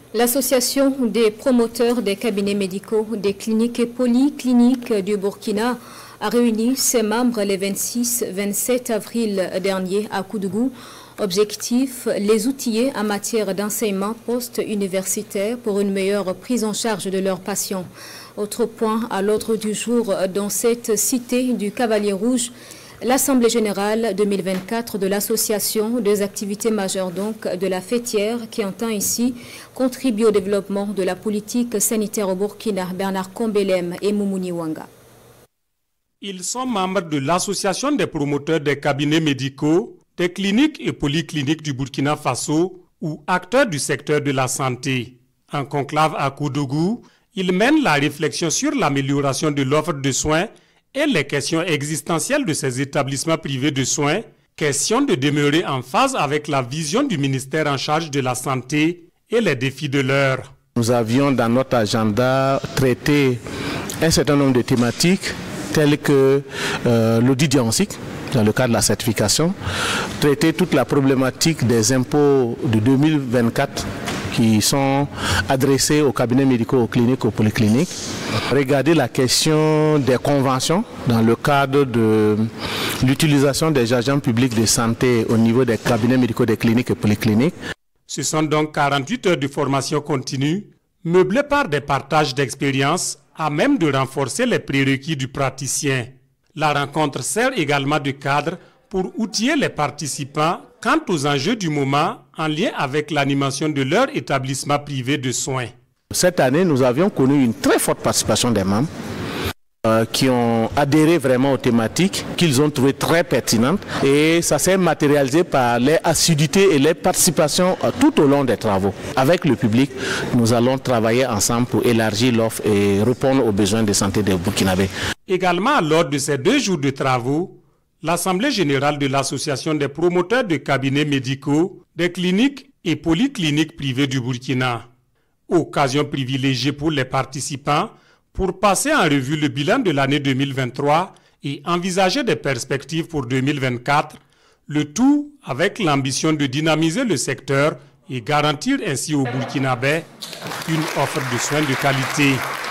L'association des promoteurs des cabinets médicaux, des cliniques et polycliniques du Burkina a réuni ses membres les 26-27 avril dernier à Koudougou. Objectif, les outiller en matière d'enseignement post-universitaire pour une meilleure prise en charge de leurs patients. Autre point à l'ordre du jour dans cette cité du Cavalier Rouge, l'Assemblée générale 2024 de l'Association des activités majeures donc de la fêtière qui entend ici contribuer au développement de la politique sanitaire au Burkina, Bernard Kombelem et Moumouni Wanga. Ils sont membres de l'Association des promoteurs des cabinets médicaux, des cliniques et polycliniques du Burkina Faso ou acteurs du secteur de la santé. En conclave à Koudougou, ils mènent la réflexion sur l'amélioration de l'offre de soins et les questions existentielles de ces établissements privés de soins, question de demeurer en phase avec la vision du ministère en charge de la santé et les défis de l'heure. Nous avions dans notre agenda traité un certain nombre de thématiques telles que l'audit diagnostique dans le cadre de la certification, traiter toute la problématique des impôts de 2024 qui sont adressés aux cabinets médicaux, aux cliniques, aux polycliniques. Regarder la question des conventions dans le cadre de l'utilisation des agents publics de santé au niveau des cabinets médicaux, des cliniques et polycliniques. Ce sont donc 48 heures de formation continue, meublées par des partages d'expériences à même de renforcer les prérequis du praticien. La rencontre sert également de cadre pour outiller les participants quant aux enjeux du moment en lien avec l'animation de leur établissement privé de soins. Cette année, nous avions connu une très forte participation des membres qui ont adhéré vraiment aux thématiques qu'ils ont trouvées très pertinentes et ça s'est matérialisé par les assiduités et les participations tout au long des travaux. Avec le public, nous allons travailler ensemble pour élargir l'offre et répondre aux besoins de santé des Burkinabés. Également, lors de ces 2 jours de travaux, l'Assemblée générale de l'Association des promoteurs de cabinets médicaux, des cliniques et polycliniques privées du Burkina. Occasion privilégiée pour les participants pour passer en revue le bilan de l'année 2023 et envisager des perspectives pour 2024, le tout avec l'ambition de dynamiser le secteur et garantir ainsi aux Burkinabés une offre de soins de qualité.